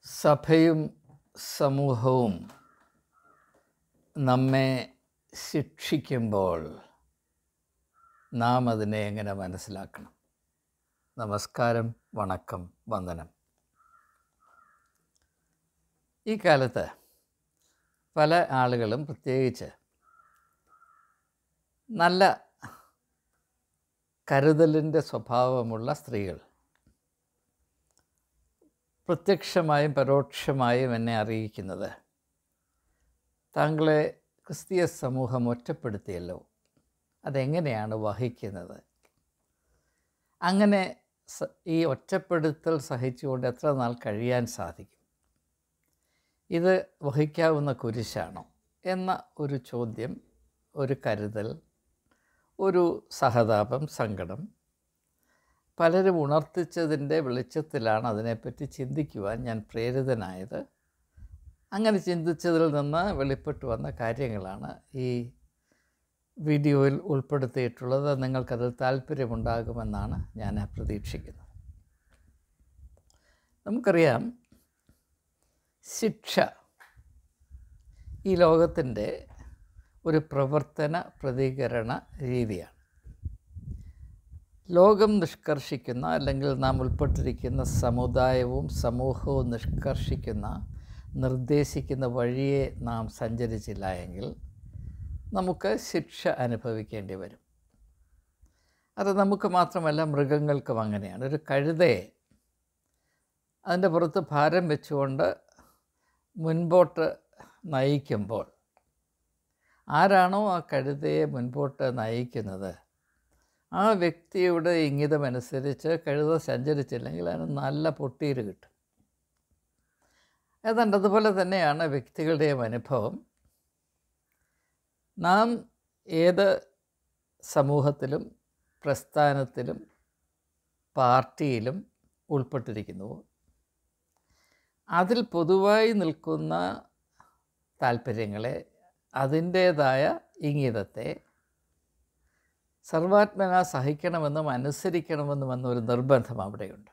സഭയും സമൂഹവും നമ്മെ ശിക്ഷിക്കുമ്പോൾ നാം അതിനെ എങ്ങനെ മനസ്സിലാക്കണം? നമസ്കാരം, വണക്കം, വന്ദനം. ഈ കാലത്ത് പല ആളുകളും, പ്രത്യേകിച്ച് നല്ല കരുതലിൻ്റെ സ്വഭാവമുള്ള സ്ത്രീകൾ, പ്രത്യക്ഷമായും പരോക്ഷമായും എന്നെ അറിയിക്കുന്നത്, താങ്കളെ ക്രിസ്തീയ സമൂഹം ഒറ്റപ്പെടുത്തിയല്ലോ, അതെങ്ങനെയാണ് വഹിക്കുന്നത്? അങ്ങനെ ഈ ഒറ്റപ്പെടുത്തൽ സഹിച്ചുകൊണ്ട് എത്ര നാൾ കഴിയാൻ സാധിക്കും? ഇത് വഹിക്കാവുന്ന കുരിശാണോ എന്ന ഒരു ചോദ്യം, ഒരു കരുതൽ, ഒരു സഹതാപം, സങ്കടം പലരും ഉണർത്തിച്ചതിൻ്റെ വെളിച്ചത്തിലാണ് അതിനെപ്പറ്റി ചിന്തിക്കുവാൻ ഞാൻ പ്രേരിതനായത്. അങ്ങനെ ചിന്തിച്ചതിൽ നിന്ന് വെളിപ്പെട്ടു വന്ന കാര്യങ്ങളാണ് ഈ വീഡിയോയിൽ ഉൾപ്പെടുത്തിയിട്ടുള്ളത്. നിങ്ങൾക്കതിൽ താല്പര്യമുണ്ടാകുമെന്നാണ് ഞാൻ പ്രതീക്ഷിക്കുന്നത്. നമുക്കറിയാം, ശിക്ഷ ഈ ലോകത്തിൻ്റെ ഒരു പ്രവർത്തന പ്രതികരണ രീതിയാണ്. ലോകം നിഷ്കർഷിക്കുന്ന, അല്ലെങ്കിൽ നാം ഉൾപ്പെട്ടിരിക്കുന്ന സമുദായവും സമൂഹവും നിഷ്കർഷിക്കുന്ന, നിർദ്ദേശിക്കുന്ന വഴിയെ നാം സഞ്ചരിച്ചില്ല എങ്കിൽ നമുക്ക് ശിക്ഷ അനുഭവിക്കേണ്ടി വരും. അത് നമുക്ക് മാത്രമല്ല, മൃഗങ്ങൾക്കും അങ്ങനെയാണ്. ഒരു കഴുതയെ അതിൻ്റെ പുറത്ത് ഭാരം വെച്ചുകൊണ്ട് മുൻപോട്ട് നയിക്കുമ്പോൾ ആരാണോ ആ കഴുതയെ മുൻപോട്ട് നയിക്കുന്നത്, ആ വ്യക്തിയുടെ ഇംഗിതമനുസരിച്ച് കഴുത സഞ്ചരിച്ചില്ലെങ്കിൽ അതിന് നല്ല പൊട്ടീര് കിട്ടും. ഏതാണ്ട് അതുപോലെ തന്നെയാണ് വ്യക്തികളുടെയും അനുഭവം. നാം ഏത് സമൂഹത്തിലും പ്രസ്ഥാനത്തിലും പാർട്ടിയിലും ഉൾപ്പെട്ടിരിക്കുന്നുവോ, അതിൽ പൊതുവായി നിൽക്കുന്ന താല്പര്യങ്ങളെ, അതിൻ്റേതായ ഇംഗിതത്തെ സർവാത്മന സഹിക്കണമെന്നും അനുസരിക്കണമെന്നും എന്നൊരു നിർബന്ധം അവിടെയുണ്ട്.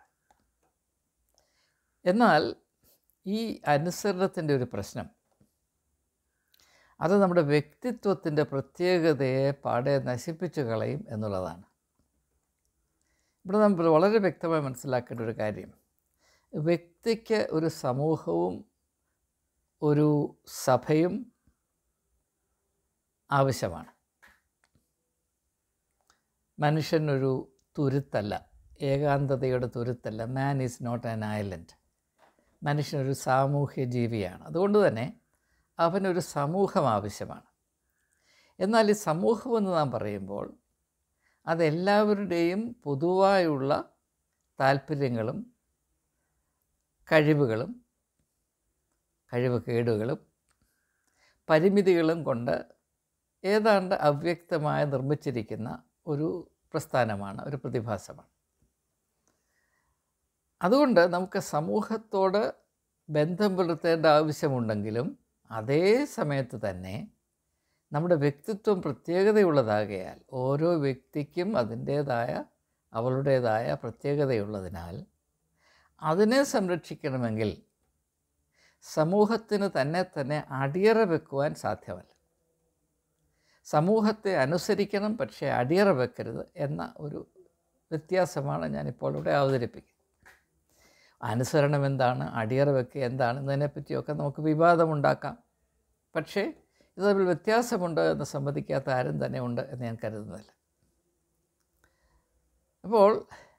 എന്നാൽ ഈ അനുസരണത്തിൻ്റെ ഒരു പ്രശ്നം, അത് നമ്മുടെ വ്യക്തിത്വത്തിൻ്റെ പ്രത്യേകതയെ പാടെ നശിപ്പിച്ചു കളയും എന്നുള്ളതാണ്. ഇവിടെ നമ്മൾ വളരെ വ്യക്തമായി മനസ്സിലാക്കേണ്ട ഒരു കാര്യം, വ്യക്തിക്ക് ഒരു സമൂഹവും ഒരു സഭയും ആവശ്യമാണ്. മനുഷ്യനൊരു തുരുത്തല്ല, ഏകാന്തതയുടെ തുരുത്തല്ല. Man is not an island. മനുഷ്യനൊരു സാമൂഹ്യ ജീവിയാണ്. അതുകൊണ്ട് തന്നെ അവനൊരു സമൂഹം ആവശ്യമാണ്. എന്നാൽ ഈ സമൂഹമെന്ന് നാം പറയുമ്പോൾ അതെല്ലാവരുടെയും പൊതുവായുള്ള താല്പര്യങ്ങളും കഴിവുകളും കഴിവുകേടുകളും പരിമിതികളും കൊണ്ട് ഏതാണ്ട് അവ്യക്തമായി നിർമ്മിച്ചിരിക്കുന്ന ഒരു പ്രസ്ഥാനമാണ്, ഒരു പ്രതിഭാസമാണ്. അതുകൊണ്ട് നമുക്ക് സമൂഹത്തോട് ബന്ധം പുലർത്തേണ്ട ആവശ്യമുണ്ടെങ്കിലും അതേ സമയത്ത് തന്നെ നമ്മുടെ വ്യക്തിത്വം പ്രത്യേകതയുള്ളതാകയാൽ, ഓരോ വ്യക്തിക്കും അതിൻ്റേതായ അവളുടേതായ പ്രത്യേകതയുള്ളതിനാൽ അതിനെ സംരക്ഷിക്കണമെങ്കിൽ സമൂഹത്തിന് തന്നെ അടിയറ വെക്കുവാൻ സാധ്യമല്ല. സമൂഹത്തെ അനുസരിക്കണം, പക്ഷേ അടിയറ വെക്കരുത് എന്ന ഒരു വ്യത്യാസമാണ് ഞാനിപ്പോൾ ഇവിടെ അവതരിപ്പിക്കുന്നത്. അനുസരണം എന്താണ്, അടിയറ വെക്കുക എന്താണ് എന്നതിനെപ്പറ്റിയൊക്കെ നമുക്ക് വിവാദമുണ്ടാക്കാം. പക്ഷേ ഇത് തമ്മിൽ വ്യത്യാസമുണ്ട് എന്ന് സമ്മതിക്കാത്ത ആരും തന്നെ ഉണ്ട് എന്ന് ഞാൻ കരുതുന്നില്ല. അപ്പോൾ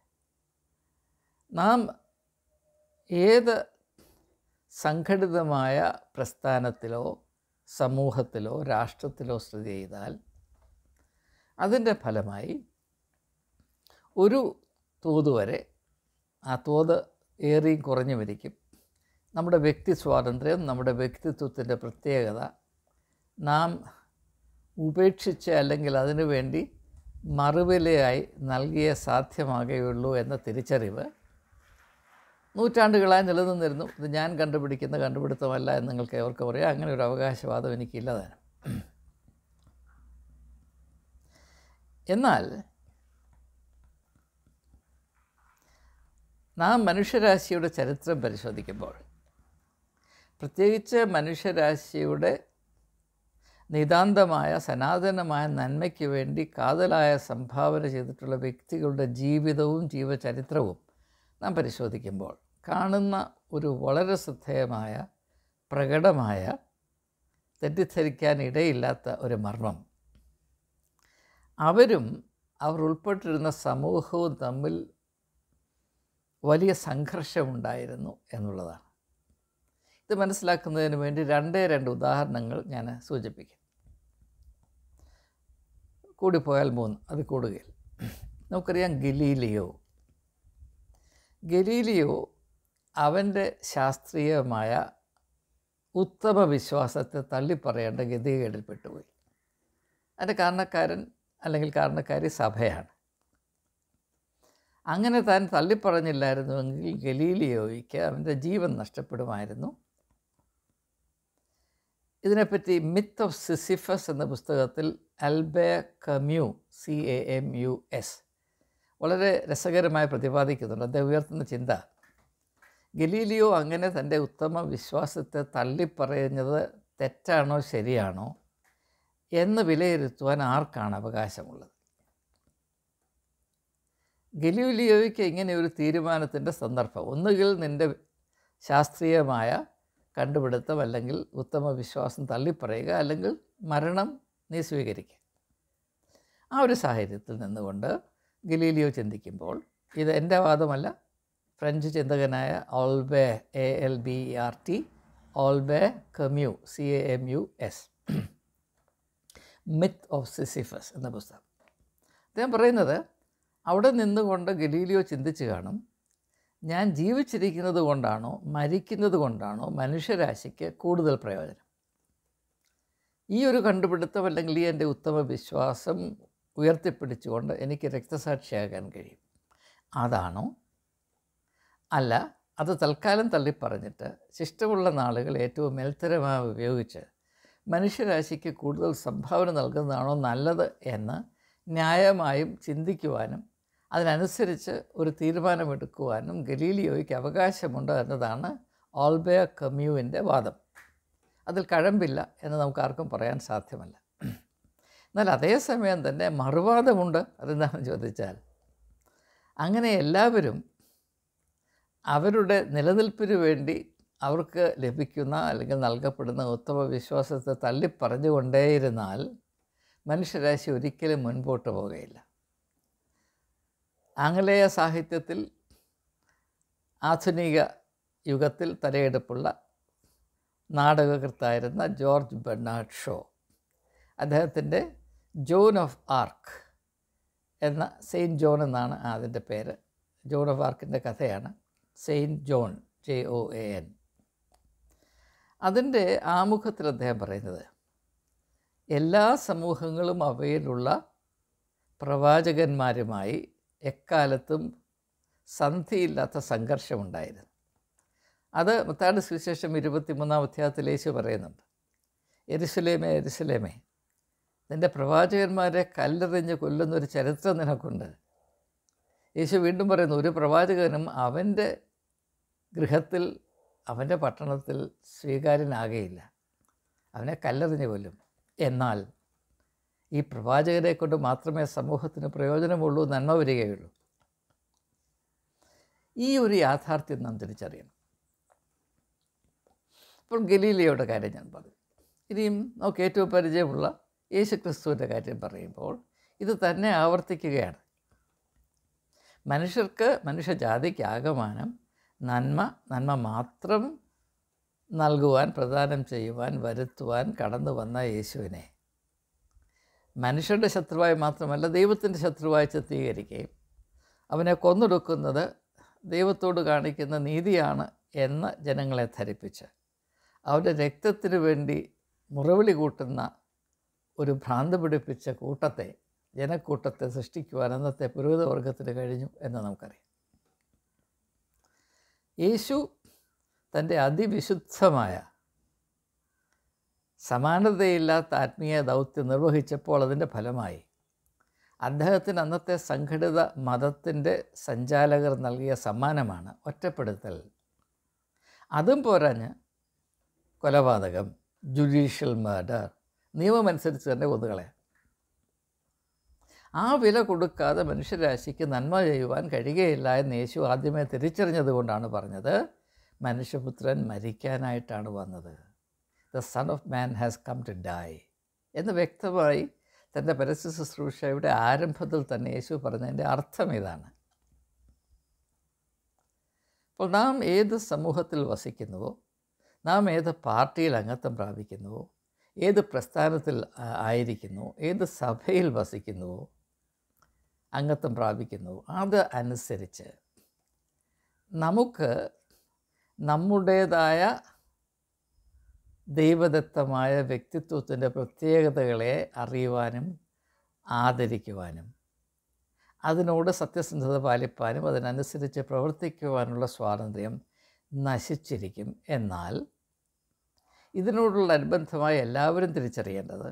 നാം ഏത് സംഘടിതമായ പ്രസ്ഥാനത്തിലോ സമൂഹത്തിലോ രാഷ്ട്രത്തിലോ സ്ഥിതി ചെയ്താൽ അതിൻ്റെ ഫലമായി ഒരു തോത് വരെ, ആ തോത് ഏറിയും കുറഞ്ഞു വരിക്കും, നമ്മുടെ വ്യക്തി സ്വാതന്ത്ര്യം, നമ്മുടെ വ്യക്തിത്വത്തിൻ്റെ പ്രത്യേകത നാം ഉപേക്ഷിച്ച്, അല്ലെങ്കിൽ അതിനു വേണ്ടി മറുവിലയായി നൽകിയേ സാധ്യമാകുകയുള്ളൂ എന്ന തിരിച്ചറിവ് നൂറ്റാണ്ടുകളായി നിലനിന്നിരുന്നു. ഇത് ഞാൻ കണ്ടുപിടിക്കുന്ന കണ്ടുപിടുത്തമല്ല എന്ന് നിങ്ങൾക്ക് ഏവർക്കും പറയാം. അങ്ങനെ ഒരു അവകാശവാദം എനിക്കില്ല താനും. എന്നാൽ നാം മനുഷ്യരാശിയുടെ ചരിത്രം പരിശോധിക്കുമ്പോൾ പ്രത്യേകിച്ച് മനുഷ്യരാശിയുടെ നിതാന്തമായ സനാതനമായ നന്മയ്ക്ക് വേണ്ടി കാതലായ സംഭാവന ചെയ്തിട്ടുള്ള വ്യക്തികളുടെ ജീവിതവും ജീവചരിത്രവും നാം പരിശോധിക്കുമ്പോൾ കാണുന്ന ഒരു വളരെ ശ്രദ്ധേയമായ പ്രകടമായ തെറ്റിദ്ധരിക്കാൻ ഇടയില്ലാത്ത ഒരു മർമ്മം, അവർ ഉൾപ്പെട്ടിരുന്ന സമൂഹവും തമ്മിൽ വലിയ സംഘർഷമുണ്ടായിരുന്നു എന്നുള്ളതാണ്. ഇത് മനസ്സിലാക്കുന്നതിന് വേണ്ടി രണ്ട് ഉദാഹരണങ്ങൾ ഞാൻ സൂചിപ്പിക്കാം. കൂടിപ്പോയാൽ 3, അത് കൂടുകയില്ല. നമുക്കറിയാം ഗലീലിയോ അവൻ്റെ ശാസ്ത്രീയമായ ഉത്തമ വിശ്വാസത്തെ തള്ളിപ്പറയേണ്ട ഗതികേടിൽപ്പെട്ടുപോയി. അതിൻ്റെ കാരണക്കാരി സഭയാണ്. അങ്ങനെ താൻ തള്ളിപ്പറഞ്ഞില്ലായിരുന്നുവെങ്കിൽ ഗലീലിയോയ്ക്ക് അവൻ്റെ ജീവൻ നഷ്ടപ്പെടുമായിരുന്നു. ഇതിനെപ്പറ്റി മിത്ത് ഓഫ് സിസിഫസ് എന്ന പുസ്തകത്തിൽ ആൽബേ കമ്യൂസ് CAMUS വളരെ രസകരമായി പ്രതിപാദിക്കുന്നുണ്ട്. അദ്ദേഹം ഉയർത്തുന്ന ചിന്ത, ഗലീലിയോ അങ്ങനെ തൻ്റെ ഉത്തമ വിശ്വാസത്തെ തള്ളിപ്പറയുന്നത് തെറ്റാണോ ശരിയാണോ എന്ന് വിലയിരുത്തുവാൻ ആർക്കാണ് അവകാശമുള്ളത്? ഗലീലിയോയ്ക്ക് ഇങ്ങനെ ഒരു തീരുമാനത്തിൻ്റെ സന്ദർഭം, ഒന്നുകിൽ നിൻ്റെ ശാസ്ത്രീയമായ കണ്ടുപിടുത്തം അല്ലെങ്കിൽ ഉത്തമ വിശ്വാസം തള്ളിപ്പറയുക, അല്ലെങ്കിൽ മരണം നീ സ്വീകരിക്കുക. ആ ഒരു സാഹചര്യത്തിൽ നിന്നുകൊണ്ട് ഗലീലിയോ ചിന്തിക്കുമ്പോൾ, ഇത് എൻ്റെ വാദമല്ല, French ചിന്തകനായ ആൽബേ ALBERT ആൽബേ കമ്യൂസ് CAMUS myth of Sisyphus എന്ന പുസ്തകം. അദ്ദേഹം പറയുന്നത്, അവിടെ നിന്നുകൊണ്ട് ഗലീലിയോ ചിന്തിച്ച് കാണും, ഞാൻ ജീവിച്ചിരിക്കുന്നത് കൊണ്ടാണോ മരിക്കുന്നത് കൊണ്ടാണോ മനുഷ്യരാശിക്ക് കൂടുതൽ പ്രയോജനം? ഈ ഒരു കണ്ടുപിടുത്തം അല്ലെങ്കിൽ ഈ എൻ്റെ ഉത്തമ വിശ്വാസം ഉയർത്തിപ്പിടിച്ചുകൊണ്ട് എനിക്ക് രക്തസാക്ഷിയാകാൻ കഴിയും, അതാണോ? അല്ല, അത് തൽക്കാലം തള്ളിപ്പറഞ്ഞിട്ട് ശിഷ്ടമുള്ള നാളുകൾ ഏറ്റവും മേൽത്തരമായി ഉപയോഗിച്ച് മനുഷ്യരാശിക്ക് കൂടുതൽ സംഭാവന നൽകുന്നതാണോ നല്ലത് എന്ന് ന്യായമായും ചിന്തിക്കുവാനും അതിനനുസരിച്ച് ഒരു തീരുമാനമെടുക്കുവാനും ഗലീലിയോയ്ക്ക് അവകാശമുണ്ട് എന്നതാണ് ആൽബേ കമ്യൂവിൻ്റെ വാദം. അതിൽ കഴമ്പില്ല എന്ന് നമുക്ക് ആർക്കും പറയാൻ സാധ്യമല്ല. എന്നാൽ അതേസമയം തന്നെ മറുവാദമുണ്ട്. അതെന്താണെന്ന് ചോദിച്ചാൽ, അങ്ങനെ എല്ലാവരും അവരുടെ നിലനിൽപ്പിന് വേണ്ടി അവർക്ക് ലഭിക്കുന്ന അല്ലെങ്കിൽ നൽകപ്പെടുന്ന ഉത്തമ വിശ്വാസത്തെ തള്ളിപ്പറഞ്ഞുകൊണ്ടേയിരുന്നാൽ മനുഷ്യരാശി ഒരിക്കലും മുൻപോട്ട് പോകുകയില്ല. ആംഗലേയ സാഹിത്യത്തിൽ ആധുനിക യുഗത്തിൽ തലയെടുപ്പുള്ള നാടകകൃത്തായിരുന്ന ജോർജ് ബെർണാഡ് ഷോ, അദ്ദേഹത്തിൻ്റെ ജോൺ ഓഫ് ആർക്ക് എന്ന സെയിൻറ്റ് ജോൺ എന്നാണ് അതിൻ്റെ പേര്. ജോൺ ഓഫ് ആർക്കിൻ്റെ കഥയാണ് സെയിൻറ്റ് ജോൺ, JOAN. അതിൻ്റെ ആമുഖത്തിൽ അദ്ദേഹം പറയുന്നത്, എല്ലാ സമൂഹങ്ങളും അവയിലുള്ള പ്രവാചകന്മാരുമായി എക്കാലത്തും സന്ധിയില്ലാത്ത സംഘർഷമുണ്ടായിരുന്നു. അത് മത്തായിയുടെ സുവിശേഷം 23-ാം അധ്യായത്തിൽ യേശു പറയുന്നുണ്ട്, യെരുശലേമേ യെരുശലേമേ, നിൻ്റെ പ്രവാചകന്മാരെ കല്ലെറിഞ്ഞ് കൊല്ലുന്നൊരു ചരിത്രം നിനക്കുണ്ട്. യേശു വീണ്ടും പറയുന്നു, ഒരു പ്രവാചകനും അവൻ്റെ ഗൃഹത്തിൽ അവൻ്റെ പട്ടണത്തിൽ സ്വീകാര്യനാകുകയില്ല, അവനെ കല്ലെറിഞ്ഞ് കൊല്ലും. എന്നാൽ ഈ പ്രവാചകരെ കൊണ്ട് മാത്രമേ സമൂഹത്തിന് പ്രയോജനമുള്ളൂ, നന്മ വരികയുള്ളൂ. ഈ ഒരു യാഥാർത്ഥ്യം നാം തിരിച്ചറിയണം. ഇപ്പോൾ ഗലീലിയോയുടെ കാര്യം ഞാൻ പറഞ്ഞു. ഇനിയും നമുക്ക് ഏറ്റവും പരിചയമുള്ള യേശുക്രിസ്തുവിൻ്റെ കാര്യം പറയുമ്പോൾ ഇത് തന്നെ ആവർത്തിക്കുകയാണ്. മനുഷ്യജാതിക്ക് ആകമാനം നന്മ മാത്രം നൽകുവാൻ, പ്രദാനം ചെയ്യുവാൻ, വരുത്തുവാൻ കടന്നു വന്ന യേശുവിനെ മനുഷ്യരുടെ ശത്രുവായി മാത്രമല്ല ദൈവത്തിൻ്റെ ശത്രുവായി ചിത്രീകരിക്കുകയും അവനെ കൊന്നൊടുക്കുന്നത് ദൈവത്തോട് കാണിക്കുന്ന നീതിയാണ് എന്ന് ജനങ്ങളെ ധരിപ്പിച്ച് അവരുടെ രക്തത്തിന് വേണ്ടി മുറവിളി കൂട്ടുന്ന ഒരു ഭ്രാന്ത് പിടിപ്പിച്ച ജനക്കൂട്ടത്തെ സൃഷ്ടിക്കുവാൻ അന്നത്തെ പുരോഹിതവർഗത്തിന് കഴിഞ്ഞു എന്ന് നമുക്കറിയാം. യേശു തൻ്റെ അതിവിശുദ്ധമായ സമാനതയില്ലാത്ത ആത്മീയ ദൗത്യം നിർവഹിച്ചപ്പോൾ അതിൻ്റെ ഫലമായി അദ്ദേഹത്തിന് അന്നത്തെ സംഘടിത മതത്തിൻ്റെ സഞ്ചാലകർ നൽകിയ സമ്മാനമാണ് ഒറ്റപ്പെടുത്തൽ. അതും പോരാഞ്ഞ് കൊലപാതകം, ജുഡീഷ്യൽ മർഡർ, നിയമമനുസരിച്ച് തന്നെ കൊന്നുകളയാം. ആ വില കൊടുക്കാതെ മനുഷ്യരാശിക്ക് നന്മ ചെയ്യുവാൻ കഴിയുകയില്ല എന്ന് യേശു ആദ്യമേ തിരിച്ചറിഞ്ഞത് കൊണ്ടാണ് പറഞ്ഞത്, മനുഷ്യപുത്രൻ മരിക്കാനായിട്ടാണ് വന്നത്. The Son of Man has come to die എന്ന് വ്യക്തമായി തൻ്റെ പരസ്യ ശുശ്രൂഷയുടെ ആരംഭത്തിൽ തന്നെ യേശു പറഞ്ഞതിൻ്റെ അർത്ഥം ഇതാണ്. അപ്പോൾ നാം ഏത് സമൂഹത്തിൽ വസിക്കുന്നുവോ, നാം ഏത് പാർട്ടിയിൽ അംഗത്വം പ്രാപിക്കുന്നുവോ, ഏത് പ്രസ്ഥാനത്തിൽ ആയിരിക്കുന്നുവോ, ഏത് സഭയിൽ വസിക്കുന്നുവോ, അംഗത്വം പ്രാപിക്കുന്നുവോ, അത് അനുസരിച്ച് നമുക്ക് നമ്മുടേതായ ദൈവദത്തമായ വ്യക്തിത്വത്തിൻ്റെ പ്രത്യേകതകളെ അറിയുവാനും ആദരിക്കുവാനും അതിനോട് സത്യസന്ധത പാലിപ്പാനും അതിനനുസരിച്ച് പ്രവർത്തിക്കുവാനുള്ള സ്വാതന്ത്ര്യം നശിച്ചിരിക്കും. എന്നാൽ ഇതിനോടുള്ള അനുബന്ധമായി എല്ലാവരും തിരിച്ചറിയേണ്ടത്,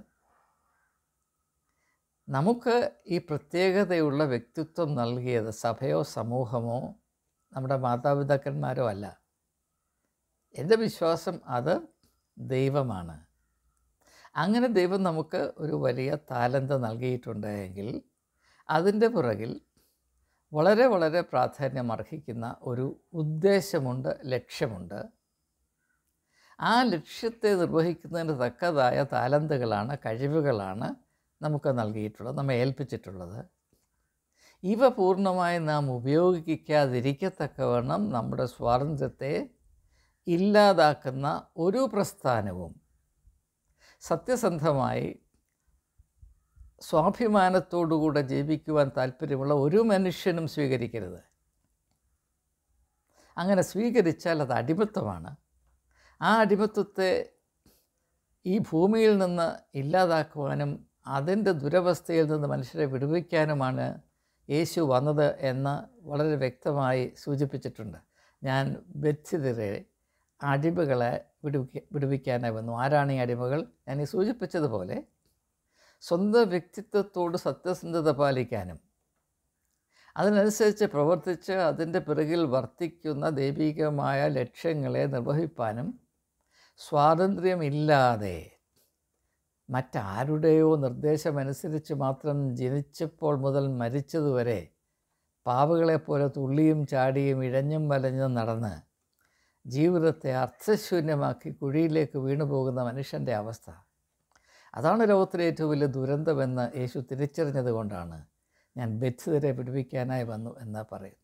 നമുക്ക് ഈ പ്രത്യേകതയുള്ള വ്യക്തിത്വം നൽകിയത് സഭയോ സമൂഹമോ നമ്മുടെ മാതാപിതാക്കന്മാരോ അല്ല. എൻ്റെ വിശ്വാസം അത് ദൈവമാണ്. അങ്ങനെ ദൈവം നമുക്ക് ഒരു വലിയ താലന്ത് നൽകിയിട്ടുണ്ടെങ്കിൽ അതിൻ്റെ പുറകിൽ വളരെ വളരെ പ്രാധാന്യം അർഹിക്കുന്ന ഒരു ഉദ്ദേശമുണ്ട്, ലക്ഷ്യമുണ്ട്. ആ ലക്ഷ്യത്തെ നിർവഹിക്കുന്നതിന് തക്കതായ താലന്തുകളാണ്, കഴിവുകളാണ് നമുക്ക് നൽകിയിട്ടുള്ളത്, നമ്മെ ഏൽപ്പിച്ചിട്ടുള്ളത്. ഇവ പൂർണ്ണമായി നാം ഉപയോഗിക്കാതിരിക്കത്തക്കവണ്ണം നമ്മുടെ സ്വാതന്ത്ര്യത്തെ ഇല്ലാതാക്കുന്ന ഒരു പ്രസ്ഥാനവും സത്യസന്ധമായി സ്വാഭിമാനത്തോടുകൂടെ ജീവിക്കുവാൻ താല്പര്യമുള്ള ഒരു മനുഷ്യനും സ്വീകരിക്കരുത്. അങ്ങനെ സ്വീകരിച്ചാൽ അത് അടിമത്തമാണ്. ആ അടിമത്തത്തെ ഈ ഭൂമിയിൽ നിന്ന് ഇല്ലാതാക്കുവാനും അതിൻ്റെ ദുരവസ്ഥയിൽ നിന്ന് മനുഷ്യരെ വിടുവിക്കാനുമാണ് യേശു വന്നത് എന്ന് വളരെ വ്യക്തമായി സൂചിപ്പിച്ചിട്ടുണ്ട്. ഞാൻ ബെത്സിദരെ അടിമകളെ വിടുവിക്കാനായി വന്നു. ആരാണ് ഈ അടിമകൾ? ഞാൻ ഈ സൂചിപ്പിച്ചതുപോലെ സ്വന്തം വ്യക്തിത്വത്തോട് സത്യസന്ധത പാലിക്കാനും അതിനനുസരിച്ച് പ്രവർത്തിച്ച് അതിൻ്റെ പിറകിൽ വർത്തിക്കുന്ന ദൈവികമായ ലക്ഷ്യങ്ങളെ നിർവഹിപ്പാനും സ്വാതന്ത്ര്യമില്ലാതെ മറ്റാരുടെയോ നിർദ്ദേശമനുസരിച്ച് മാത്രം ജനിച്ചപ്പോൾ മുതൽ മരിച്ചതുവരെ പാവകളെപ്പോലെ തുള്ളിയും ചാടിയും ഇഴഞ്ഞും വലഞ്ഞും നടന്ന് ജീവിതത്തെ അർത്ഥശൂന്യമാക്കി കുഴിയിലേക്ക് വീണുപോകുന്ന മനുഷ്യൻ്റെ അവസ്ഥ, അതാണ് ലോകത്തിലെ ഏറ്റവും വലിയ ദുരന്തമെന്ന് യേശു തിരിച്ചറിഞ്ഞത് കൊണ്ടാണ് ഞാൻ ബെത്സിദരെ വിടുവിക്കാനായി വന്നു എന്ന് പറയും.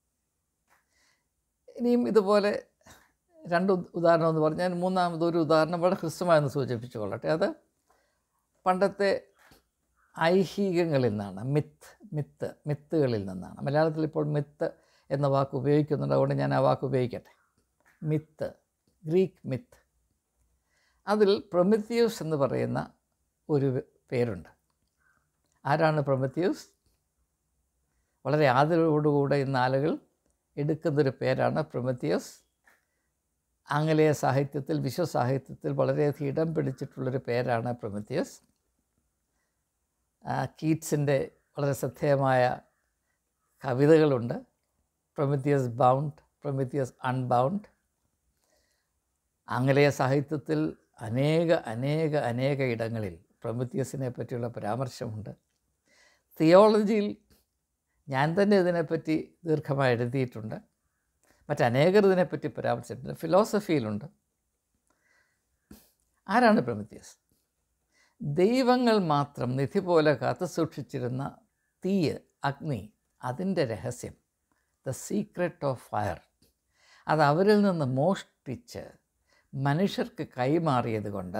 ഇനിയും ഇതുപോലെ രണ്ട് ഉദാഹരണം എന്ന് പറഞ്ഞാൽ മൂന്നാമതൊരു ഉദാഹരണം വളരെ ഹ്രസ്വമായെന്ന് സൂചിപ്പിച്ചു കൊള്ളട്ടെ. പണ്ടത്തെ ഐഹികങ്ങളിൽ നിന്നാണ്, മിത്തുകളിൽ നിന്നാണ്. മലയാളത്തിൽ ഇപ്പോൾ മിത്ത് എന്ന വാക്ക് ഉപയോഗിക്കുന്നുണ്ട്, അതുകൊണ്ട് ഞാൻ ആ വാക്ക് ഉപയോഗിക്കട്ടെ. Myth, Greek myth. അതിൽ പ്രൊമെത്തിയൂസ് എന്ന് പറയുന്ന ഒരു പേരുണ്ട്. ആരാണ് പ്രൊമെത്തിയൂസ്? വളരെ ആദരവോടുകൂടെ ഇന്ന് ആളുകൾ എടുക്കുന്നൊരു പേരാണ് പ്രൊമെത്തിയൂസ്. ആംഗലേയ സാഹിത്യത്തിൽ, വിശ്വസാഹിത്യത്തിൽ വളരെയധികം ഇടം പിടിച്ചിട്ടുള്ളൊരു പേരാണ് പ്രൊമെത്തിയൂസ്. കീറ്റ്സിൻ്റെ വളരെ ശ്രദ്ധേയമായ കവിതകളുണ്ട്. പ്രൊമെത്തിയസ് ബൗണ്ട്, പ്രൊമെത്തിയസ് അൺബൗണ്ട്. ആംഗലേയ സാഹിത്യത്തിൽ അനേക ഇടങ്ങളിൽ പ്രൊമെത്തിയസിനെ പറ്റിയുള്ള പരാമർശമുണ്ട്. തിയോളജിയിൽ ഞാൻ തന്നെ ഇതിനെപ്പറ്റി ദീർഘമായി എഴുതിയിട്ടുണ്ട്. മറ്റനേകർ ഇതിനെപ്പറ്റി പരാമർശിച്ചിട്ടുണ്ട്. ഫിലോസഫിയിലുണ്ട്. ആരാണ് പ്രൊമെത്തിയസ്? ദൈവങ്ങൾ മാത്രം നിധി പോലെ കാത്തു സൂക്ഷിച്ചിരുന്ന തീയ്, അഗ്നി, അതിൻ്റെ രഹസ്യം, ദ സീക്രട്ട് ഓഫ് ഫയർ, അത് അവരിൽ നിന്ന് മോഷ്ടിച്ച് മനുഷ്യർക്ക് കൈമാറിയത് കൊണ്ട്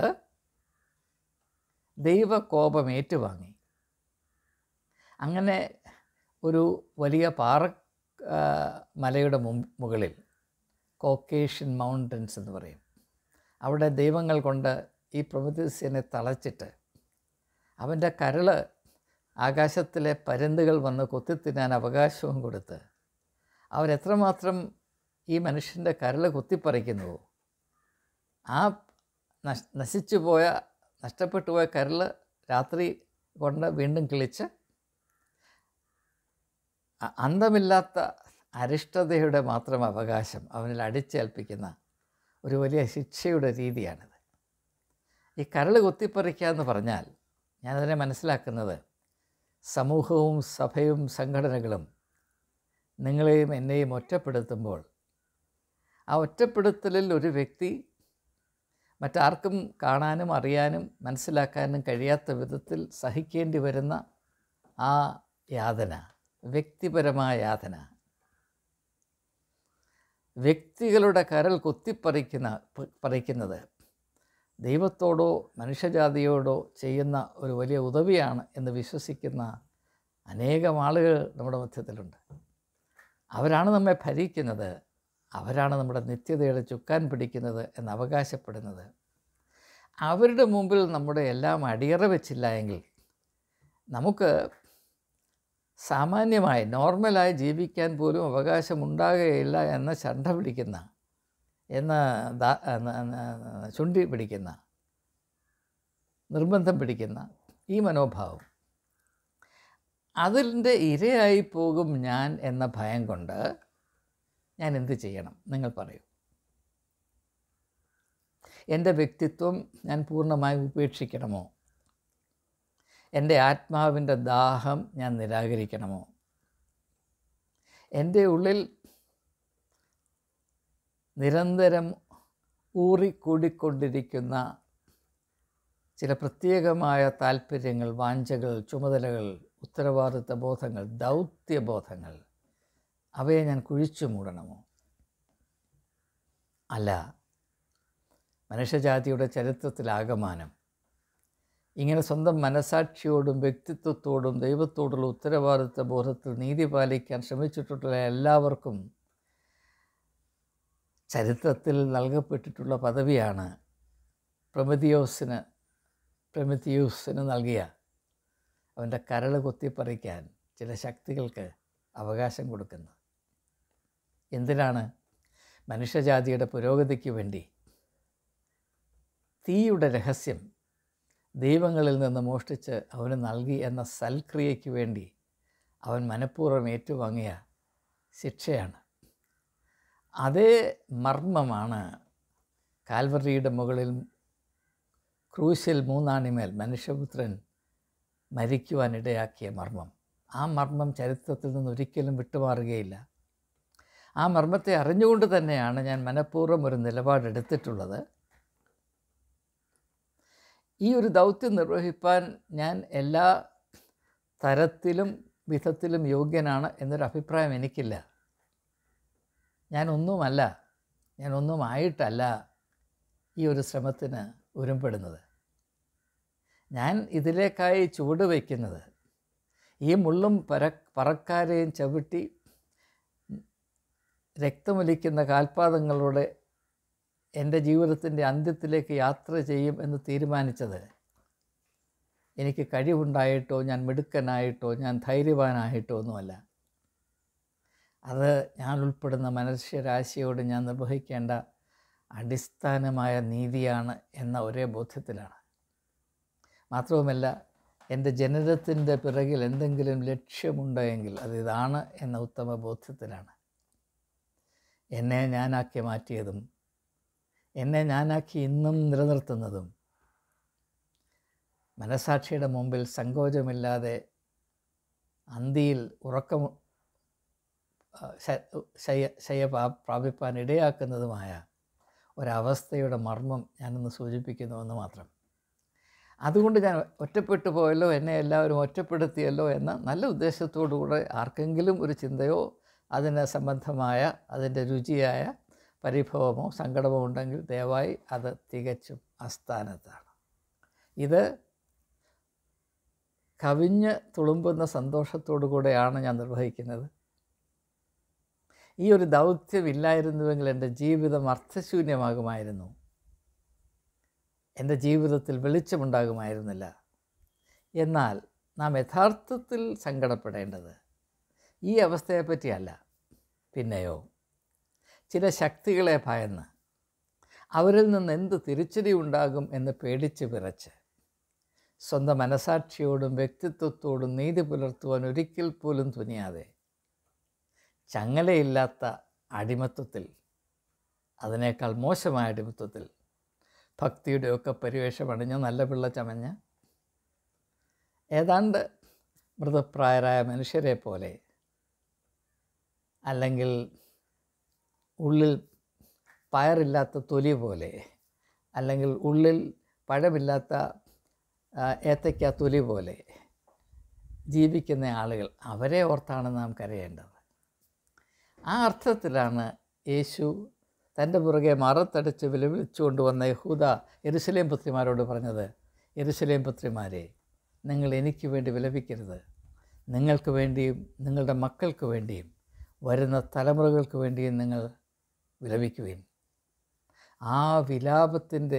ദൈവകോപം ഏറ്റുവാങ്ങി. അങ്ങനെ ഒരു വലിയ മലയുടെ മുകളിൽ, കോക്കേഷ്യൻ മൗണ്ടൻസ് എന്ന് പറയും, അവിടെ ദൈവങ്ങൾ കൊണ്ട് ഈ പ്രൊമെത്തിയസിനെ തളച്ചിട്ട് അവൻ്റെ കരൾ ആകാശത്തിലെ പരുന്തുകൾ വന്ന് കൊത്തിത്തിന്നാൻ അവകാശവും കൊടുത്ത് അവരെത്രമാത്രം ഈ മനുഷ്യൻ്റെ കരൾ കുത്തിപ്പറിക്കുന്നുവോ, ആ നഷ്ടപ്പെട്ടു പോയ കരൾ രാത്രി കൊണ്ട് വീണ്ടും കിളിച്ച് അന്തമില്ലാത്ത അരിഷ്ടതയുടെ മാത്രം അവകാശം അവനിൽ അടിച്ചേൽപ്പിക്കുന്ന ഒരു വലിയ ശിക്ഷയുടെ രീതിയാണിത്. ഈ കരൾ കൊത്തിപ്പറിക്കുക എന്ന് പറഞ്ഞാൽ ഞാനതിനെ മനസ്സിലാക്കുന്നത് സമൂഹവും സഭയും സംഘടനകളും നിങ്ങളെയും എന്നെയും ഒറ്റപ്പെടുത്തുമ്പോൾ ആ ഒറ്റപ്പെടുത്തലിൽ ഒരു വ്യക്തി മറ്റാർക്കും കാണാനും അറിയാനും മനസ്സിലാക്കാനും കഴിയാത്ത വിധത്തിൽ സഹിക്കേണ്ടി വരുന്ന ആ യാതന, വ്യക്തിപരമായ യാതന, വ്യക്തികളുടെ കരൾ പറിക്കുന്നത് ദൈവത്തോടോ മനുഷ്യജാതിയോടോ ചെയ്യുന്ന ഒരു വലിയ ഉദവിയാണ് എന്ന് വിശ്വസിക്കുന്ന അനേകം ആളുകൾ നമ്മുടെ മധ്യത്തിലുണ്ട്. അവരാണ് നമ്മെ ഭരിക്കുന്നത്, അവരാണ് നമ്മുടെ നിത്യതയുടെ ചുക്കാൻ പിടിക്കുന്നത് എന്ന് അവകാശപ്പെടുന്നത്. അവരുടെ മുമ്പിൽ നമ്മുടെ എല്ലാം അടിയറ വെച്ചില്ല എങ്കിൽ നമുക്ക് സാമാന്യമായി നോർമലായി ജീവിക്കാൻ പോലും അവകാശമുണ്ടാകുകയില്ല എന്ന ചണ്ട പിടിക്കുന്ന, ചുണ്ടി പിടിക്കുന്ന, നിർബന്ധം പിടിക്കുന്ന ഈ മനോഭാവം, അതിൻ്റെ ഇരയായി പോകും ഞാൻ എന്ന ഭയം കൊണ്ട് ഞാൻ എന്ത് ചെയ്യണം? നിങ്ങൾ പറയൂ. എൻ്റെ വ്യക്തിത്വം ഞാൻ പൂർണ്ണമായി ഉപേക്ഷിക്കണമോ? എൻ്റെ ആത്മാവിൻ്റെ ദാഹം ഞാൻ നിരാകരിക്കണമോ? എൻ്റെ ഉള്ളിൽ നിരന്തരം ഊറിക്കൂടിക്കൊണ്ടിരിക്കുന്ന ചില പ്രത്യേകമായ താല്പര്യങ്ങൾ, വാഞ്ചകൾ, ചുമതലകൾ, ഉത്തരവാദിത്ത ബോധങ്ങൾ, ദൗത്യബോധങ്ങൾ, അവയെ ഞാൻ കുഴിച്ചു മൂടണമോ? അല്ല. മനുഷ്യജാതിയുടെ ചരിത്രത്തിലാകമാനം ഇങ്ങനെ സ്വന്തം മനസാക്ഷിയോടും വ്യക്തിത്വത്തോടും ദൈവത്തോടുള്ള ഉത്തരവാദിത്ത ബോധത്തിൽ നീതി പാലിക്കാൻ ശ്രമിച്ചിട്ടുള്ള എല്ലാവർക്കും ചരിത്രത്തിൽ നൽകപ്പെട്ടിട്ടുള്ള പദവിയാണ് പ്രൊമത്തിയൂസിന് നൽകിയ അവൻ്റെ കരൾ കൊത്തിപ്പറിക്കാൻ ചില ശക്തികൾക്ക് അവകാശം കൊടുക്കുന്നത്. എന്തിനാണ്? മനുഷ്യജാതിയുടെ പുരോഗതിക്ക് വേണ്ടി തീയുടെ രഹസ്യം ദൈവങ്ങളിൽ നിന്ന് മോഷ്ടിച്ച് അവന് നൽകി എന്ന സൽക്രിയയ്ക്ക് വേണ്ടി അവൻ മനഃപൂർവ്വം ഏറ്റുവാങ്ങിയ ശിക്ഷയാണ്. അതേ മർമ്മമാണ് കാൽവറിയുടെ മുകളിൽ ക്രൂശിൽ മൂന്നാണിമേൽ മനുഷ്യപുത്രൻ മരിക്കുവാനിടയാക്കിയ മർമ്മം. ആ മർമ്മം ചരിത്രത്തിൽ നിന്ന് ഒരിക്കലും വിട്ടുമാറുകയില്ല. ആ മർമ്മത്തെ അറിഞ്ഞുകൊണ്ട് തന്നെയാണ് ഞാൻ മനഃപൂർവ്വം ഒരു നിലപാടെടുത്തിട്ടുള്ളത്. ഈ ഒരു ദൗത്യം നിർവഹിപ്പാൻ ഞാൻ എല്ലാ തരത്തിലും വിധത്തിലും യോഗ്യനാണ് എന്നൊരു അഭിപ്രായം എനിക്കില്ല. ഞാനൊന്നുമായിട്ടല്ല ഈ ഒരു ശ്രമത്തിന് ഉരുമ്പെടുന്നത്. ഞാൻ ഇതിലേക്കായി ചുവട് വയ്ക്കുന്നത് ഈ മുള്ളും പറക്കാരെയും ചവിട്ടി രക്തമൊലിക്കുന്ന കാൽപാദങ്ങളോടെ എൻ്റെ ജീവിതത്തിൻ്റെ അന്ത്യത്തിലേക്ക് യാത്ര ചെയ്യും എന്ന് തീരുമാനിച്ചത് എനിക്ക് കഴിവുണ്ടായിട്ടോ ഞാൻ മിടുക്കനായിട്ടോ ഞാൻ ധൈര്യവാനായിട്ടോ ഒന്നുമല്ല. അത് ഞാൻ ഉൾപ്പെടുന്ന മനുഷ്യരാശിയോട് ഞാൻ നിർവഹിക്കേണ്ട അടിസ്ഥാനമായ നീതിയാണ് എന്ന ഒരേ ബോധ്യത്തിലാണ്. മാത്രവുമല്ല, എൻ്റെ ജനനത്തിൻ്റെ പിറകിൽ എന്തെങ്കിലും ലക്ഷ്യമുണ്ടെങ്കിൽ അതിതാണ് എന്ന ഉത്തമ ബോധ്യത്തിലാണ്. എന്നെ ഞാനാക്കി മാറ്റിയതും എന്നെ ഞാനാക്കി ഇന്നും നിലനിർത്തുന്നതും മനസാക്ഷിയുടെ മുമ്പിൽ സങ്കോചമില്ലാതെ അന്തിയിൽ പ്രാപിപ്പാൻ ഇടയാക്കുന്നതുമായ ഒരവസ്ഥയുടെ മർമ്മം ഞാനൊന്ന് സൂചിപ്പിക്കുന്നുവെന്ന് മാത്രം. അതുകൊണ്ട് ഞാൻ ഒറ്റപ്പെട്ടു പോയല്ലോ, എന്നെ എല്ലാവരും ഒറ്റപ്പെടുത്തിയല്ലോ എന്ന നല്ല ഉദ്ദേശത്തോടുകൂടെ ആർക്കെങ്കിലും ഒരു ചിന്തയോ അതിന് സംബന്ധമായ അതിൻ്റെ രുചിയായ പരിഭവമോ സങ്കടമോ ഉണ്ടെങ്കിൽ ദയവായി അത് തികച്ചും അസ്ഥാനത്താണ്. ഇത് കവിഞ്ഞ് തുളുമ്പുന്ന സന്തോഷത്തോടു കൂടെയാണ് ഞാൻ നിർവഹിക്കുന്നത്. ഈ ഒരു ദൗത്യമില്ലായിരുന്നുവെങ്കിൽ എൻ്റെ ജീവിതം അർത്ഥശൂന്യമാകുമായിരുന്നു. എൻ്റെ ജീവിതത്തിൽ വെളിച്ചമുണ്ടാകുമായിരുന്നില്ല. എന്നാൽ നാം യഥാർത്ഥത്തിൽ സങ്കടപ്പെടേണ്ടത് ഈ അവസ്ഥയെപ്പറ്റിയല്ല, പിന്നെയോ ചില ശക്തികളെ ഭയന്ന് അവരിൽ നിന്ന് എന്ത് തിരിച്ചടി ഉണ്ടാകും എന്ന് പേടിച്ച് വിറച്ച് സ്വന്തം മനസാക്ഷിയോടും വ്യക്തിത്വത്തോടും നീതി പുലർത്തുവാൻ ഒരിക്കൽ പോലും തുനിയാതെ ചങ്ങലയില്ലാത്ത അടിമത്വത്തിൽ അതിനേക്കാൾ മോശമായ അടിമത്വത്തിൽ ഭക്തിയുടെയൊക്കെ പരിവേഷമണിഞ്ഞ് നല്ല പിള്ള ചമഞ്ഞ് ഏതാണ്ട് മൃതപ്രായരായ മനുഷ്യരെ പോലെ, അല്ലെങ്കിൽ ഉള്ളിൽ പയറില്ലാത്ത തൊലി പോലെ, അല്ലെങ്കിൽ ഉള്ളിൽ പഴമില്ലാത്ത ഏത്തയ്ക്ക തൊലി പോലെ ജീവിക്കുന്ന ആളുകൾ, അവരെ ഓർത്താണ് നാം കരയേണ്ടത്. ആ അർത്ഥത്തിലാണ് യേശു തൻ്റെ പുറകെ മറത്തടിച്ച് വിലവിളിച്ചു കൊണ്ടുവന്ന യഹൂദ യെരുശലേം പുത്രിമാരോട് പറഞ്ഞത്, യെരുശലേം പുത്രിമാരെ, നിങ്ങൾ എനിക്ക് വേണ്ടി വിലപിക്കരുത്, നിങ്ങൾക്ക് വേണ്ടിയും നിങ്ങളുടെ മക്കൾക്ക് വേണ്ടിയും വരുന്ന തലമുറകൾക്ക് വേണ്ടിയും നിങ്ങൾ വിലപിക്കുവിൻ. ആ വിലാപത്തിൻ്റെ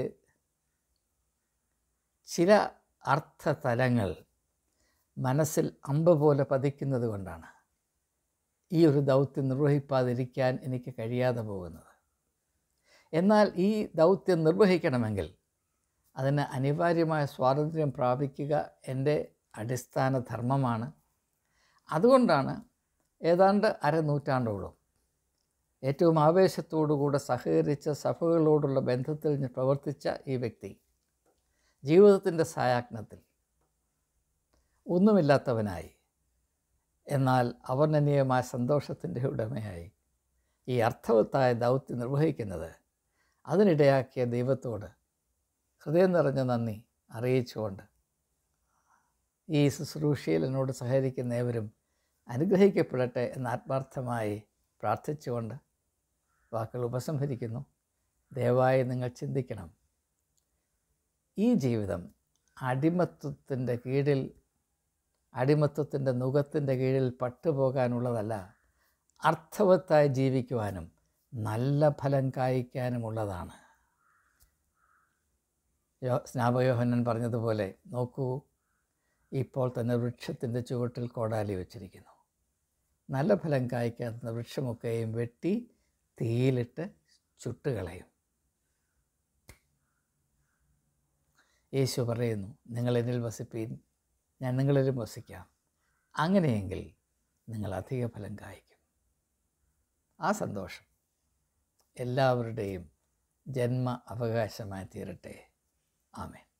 ചില അർത്ഥതലങ്ങൾ മനസ്സിൽ അമ്പ് പോലെ പതിക്കുന്നത് കൊണ്ടാണ് ഈ ഒരു ദൗത്യം നിർവഹിക്കാതിരിക്കാൻ എനിക്ക് കഴിയാതെ പോകുന്നത്. എന്നാൽ ഈ ദൗത്യം നിർവഹിക്കണമെങ്കിൽ അതിന് അനിവാര്യമായ സ്വാതന്ത്ര്യം പ്രാപിക്കുക എൻ്റെ അടിസ്ഥാന ധർമ്മമാണ്. അതുകൊണ്ടാണ് ഏതാണ്ട് അരനൂറ്റാണ്ടോളം ഏറ്റവും ആവേശത്തോടുകൂടെ സഹകരിച്ച സഭകളോടുള്ള ബന്ധത്തിൽ പ്രവർത്തിച്ച ഈ വ്യക്തി ജീവിതത്തിൻ്റെ സായാഹ്നത്തിൽ ഒന്നുമില്ലാത്തവനായി, എന്നാൽ അവർണ്ണനീയമായ സന്തോഷത്തിൻ്റെ ഉടമയായി ഈ അർത്ഥവത്തായ ദൗത്യം നിർവഹിക്കുന്നത് അതിനിടയാക്കിയ ദൈവത്തോട് ഹൃദയം നിറഞ്ഞ നന്ദി അറിയിച്ചുകൊണ്ട് ഈ ശുശ്രൂഷയിൽ എന്നോട് സഹകരിക്കുന്ന ഏവരും അനുഗ്രഹിക്കപ്പെടട്ടെ എന്ന് ആത്മാർത്ഥമായി പ്രാർത്ഥിച്ചുകൊണ്ട് വാക്കുകൾ ഉപസംഹരിക്കുന്നു. ദയവായി നിങ്ങൾ ചിന്തിക്കണം, ഈ ജീവിതം അടിമത്വത്തിൻ്റെ നുകത്തിൻ്റെ കീഴിൽ പട്ടുപോകാനുള്ളതല്ല, അർത്ഥവത്തായി ജീവിക്കുവാനും നല്ല ഫലം കായ്ക്കാനുമുള്ളതാണ്. സ്നാപകയോഹന്നാൻ പറഞ്ഞതുപോലെ, നോക്കൂ, ഇപ്പോൾ തന്നെ വൃക്ഷത്തിൻ്റെ ചുവട്ടിൽ കോടാലി വച്ചിരിക്കുന്നു. നല്ല ഫലം കായ്ക്കാത്ത വൃക്ഷമൊക്കെയും വെട്ടി തീയിലിട്ട് ചുട്ടുകളയും. യേശു പറയുന്നു, നിങ്ങൾ എന്നിൽ വസിപ്പീൻ, ഞാൻ നിങ്ങളിലും വസിക്കാം. അങ്ങനെയെങ്കിൽ നിങ്ങൾ അധിക ഫലം കായ്ക്കും. ആ സന്തോഷം എല്ലാവരുടെയും ജന്മ അവകാശമായി തീരട്ടെ. ആമേൻ.